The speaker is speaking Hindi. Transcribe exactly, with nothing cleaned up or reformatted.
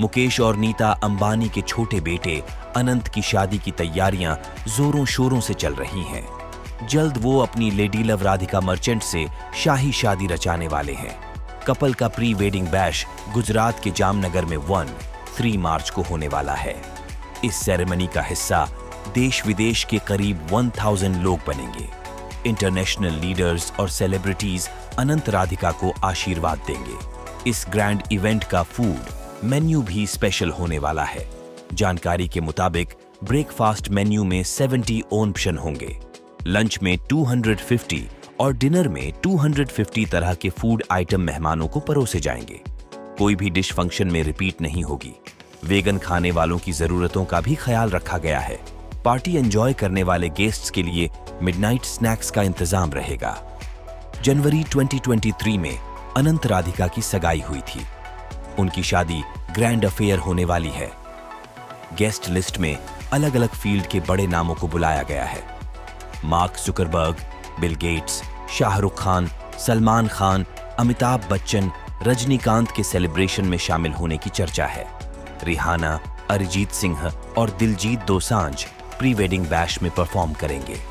मुकेश और नीता अंबानी के छोटे बेटे अनंत की शादी की तैयारियां जोरों शोरों से चल रही हैं। जल्द वो अपनी लेडी लव राधिका मर्चेंट से शाही शादी रचाने वाले हैं। कपल का प्री वेडिंग बैश गुजरात के जामनगर में वन थ्री मार्च को होने वाला है। इस सेरेमनी का हिस्सा देश विदेश के करीब एक हज़ार लोग बनेंगे। इंटरनेशनल लीडर्स और सेलिब्रिटीज अनंत राधिका को आशीर्वाद देंगे। इस ग्रैंड इवेंट का फूड मेन्यू भी स्पेशल होने वाला है। जानकारी के मुताबिक ब्रेकफास्ट मेन्यू में सत्तर ऑप्शन होंगे, लंच में दो सौ पचास और डिनर में दो सौ पचास तरह के फूड आइटम मेहमानों को परोसे जाएंगे। कोई भी डिश फंक्शन में रिपीट नहीं होगी। वेगन खाने वालों की जरूरतों का भी ख्याल रखा गया है। पार्टी एंजॉय करने वाले गेस्ट्स के लिए मिडनाइट स्नैक्स का इंतजाम रहेगा। जनवरी दो हज़ार तेईस में अनंत राधिका की सगाई हुई थी। उनकी शादी ग्रैंड अफेयर होने वाली है। गेस्ट लिस्ट में अलग अलग फील्ड के बड़े नामों को बुलाया गया है। Mark Zuckerberg, Bill Gates, Shahrukh Khan, Salman Khan, Amitabh Bachchan, Rajinikanth के सेलिब्रेशन में शामिल होने की चर्चा है। रिहाना, अरिजीत सिंह और Diljit Dosanjh pre wedding bash में परफॉर्म करेंगे।